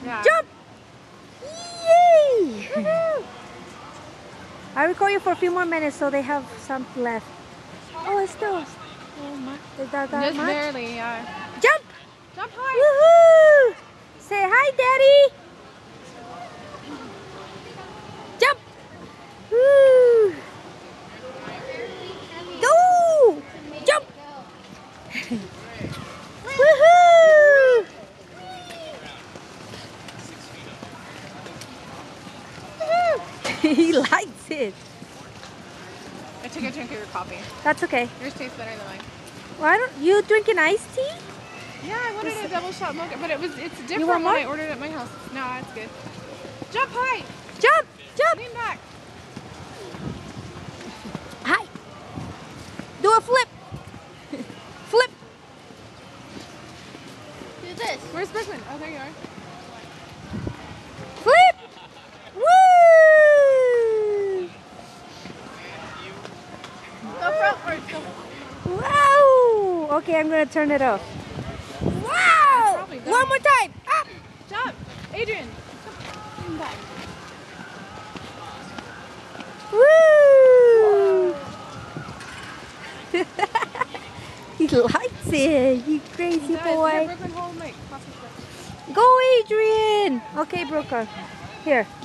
Yeah. Jump! Yay! I record you for a few more minutes so they have some left. Oh, it's still. Oh my! Is that Just much? barely, yeah. Jump! Jump high! Woohoo! Say hi, Daddy! Jump! Woo! Go! Jump! Woohoo! He likes it. I took a drink of your coffee. That's okay. Yours tastes better than mine. Why don't you drinking iced tea? Yeah, I wanted a double shot mocha, but it's different You want when more? I ordered it at my house. No, it's good. Jump high! Jump! Jump! Lean back! Hi! Do a flip! Flip! Do this. Where's Brooklyn? Oh, there you are. Flip! Woo! Go front first. Go. Wow! Okay, I'm gonna turn it off. Wow! Probably done. One more time! Up! Jump! Adrian! Lean back. Woo! He likes it, you crazy Guys, boy. Brooklyn, hold my coffee cup. Go, Adrian! Okay, Brooker. Here.